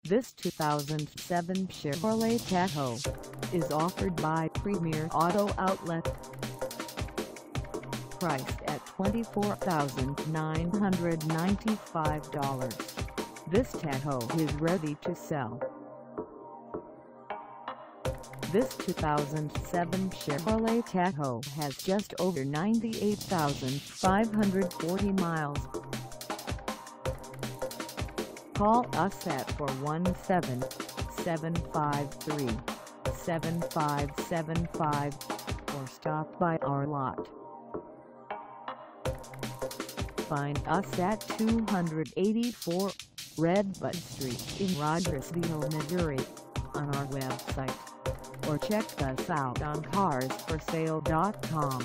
This 2007 Chevrolet Tahoe is offered by Premier Auto Outlet. Priced at $24,995, this Tahoe is ready to sell. This 2007 Chevrolet Tahoe has just over 98,540 miles. Call us at 417-753-7575 or stop by our lot. Find us at 284 Redbud Street in ROGERSVILLE, Missouri, on our website, or check us out on carsforsale.com.